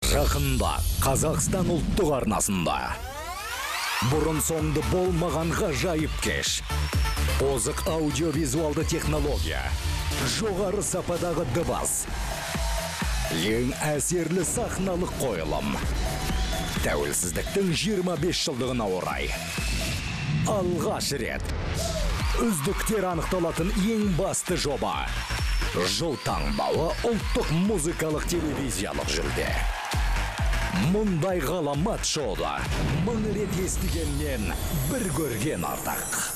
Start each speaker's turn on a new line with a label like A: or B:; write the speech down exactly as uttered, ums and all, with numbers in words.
A: Жақында Қазақстан ұлттық арнасында бұрын соңды болмаған ғажайып кеш. Озық аудиовизуалды технология, жоғары сападағы дыбыс, ең әсерлі сахналық қойылым. Тәуелсіздіктің жиырма бес жылдығына орай. Алғаш рет үздіктер анықталатын ең басты жоба. Жыл таңбалы ұлттық музыкалық телевизиялық жүлде. Мұндай ғаламат шоуды мың рет естігеннен бір көрген артық.